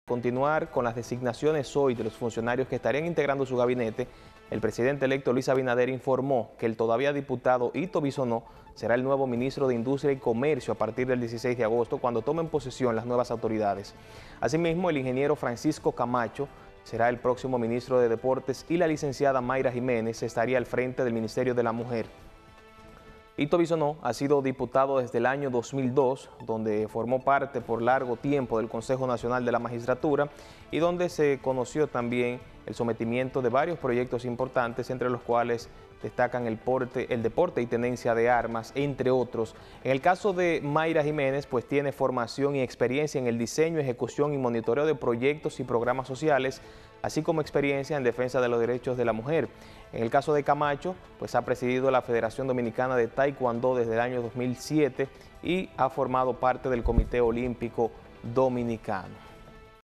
Continuar con las designaciones hoy de los funcionarios que estarían integrando su gabinete, el presidente electo Luis Abinader informó que el todavía diputado Ito Bisonó será el nuevo ministro de Industria y Comercio a partir del 16 de agosto, cuando tomen posesión las nuevas autoridades. Asimismo, el ingeniero Francisco Camacho será el próximo ministro de Deportes y la licenciada Mayra Jiménez estaría al frente del Ministerio de la Mujer. Ito Bisonó ha sido diputado desde el año 2002, donde formó parte por largo tiempo del Consejo Nacional de la Magistratura y donde se conoció también el sometimiento de varios proyectos importantes, entre los cuales destacan el deporte y tenencia de armas, entre otros. En el caso de Mayra Jiménez, pues tiene formación y experiencia en el diseño, ejecución y monitoreo de proyectos y programas sociales, así como experiencia en defensa de los derechos de la mujer. En el caso de Camacho, pues ha presidido la Federación Dominicana de Taekwondo desde el año 2007 y ha formado parte del Comité Olímpico Dominicano.